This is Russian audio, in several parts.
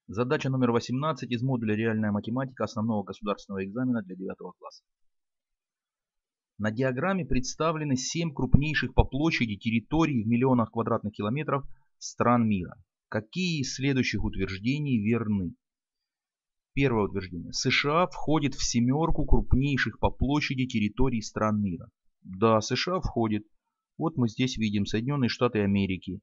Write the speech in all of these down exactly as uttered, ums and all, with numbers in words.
Задача номер восемнадцать из модуля «Реальная математика» основного государственного экзамена для девятого класса. На диаграмме представлены семь крупнейших по площади территорий в миллионах квадратных километров стран мира. Какие из следующих утверждений верны? Первое утверждение. США входит в семерку крупнейших по площади территорий стран мира. Да, США входит. Вот мы здесь видим Соединенные Штаты Америки.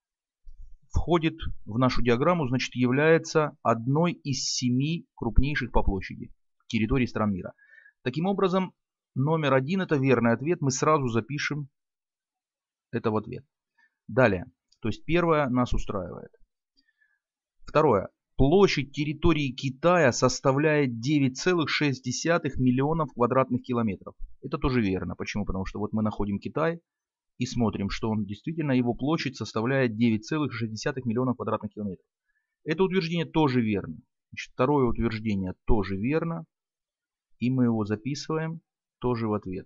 Входит в нашу диаграмму, значит, является одной из семи крупнейших по площади территорий стран мира. Таким образом, номер один — это верный ответ. Мы сразу запишем это в ответ. Далее. То есть первое нас устраивает. Второе. Площадь территории Китая составляет девять целых шесть десятых миллионов квадратных километров. Это тоже верно. Почему? Потому что вот мы находим Китай и смотрим, что он действительно, его площадь составляет девять целых шесть десятых миллионов квадратных километров. Это утверждение тоже верно. Значит, второе утверждение тоже верно. И мы его записываем тоже в ответ.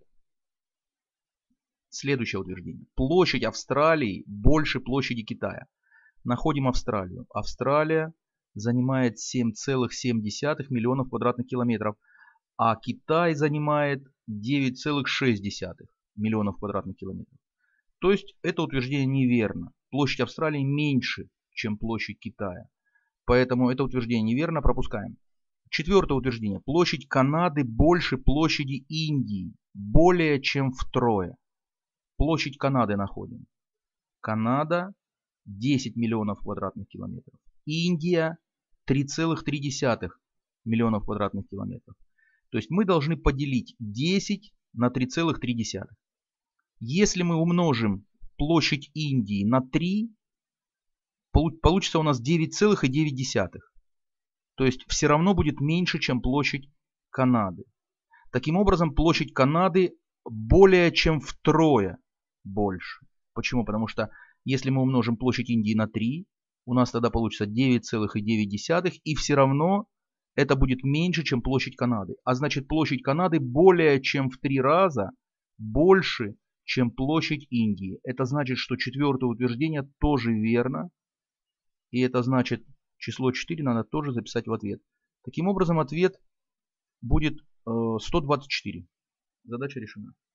Следующее утверждение. Площадь Австралии больше площади Китая. Находим Австралию. Австралия занимает семь целых семь десятых миллионов квадратных километров, а Китай занимает девять целых шесть десятых миллионов квадратных километров. То есть это утверждение неверно. Площадь Австралии меньше, чем площадь Китая. Поэтому это утверждение неверно, пропускаем. Четвертое утверждение. Площадь Канады больше площади Индии. Более чем втрое. Площадь Канады находим. Канада десять миллионов квадратных километров. Индия три целых три десятых миллионов квадратных километров. То есть мы должны поделить десять на три целых три десятых. Если мы умножим площадь Индии на три, получится у нас девять целых девять десятых. То есть все равно будет меньше, чем площадь Канады. Таким образом, площадь Канады более чем втрое больше. Почему? Потому что если мы умножим площадь Индии на три, у нас тогда получится девять целых девять десятых, и все равно это будет меньше, чем площадь Канады. А значит, площадь Канады более чем в три раза больше, чем площадь Индии. Это значит, что четвертое утверждение тоже верно. И это значит, число четыре надо тоже записать в ответ. Таким образом, ответ будет сто двадцать четыре. Задача решена.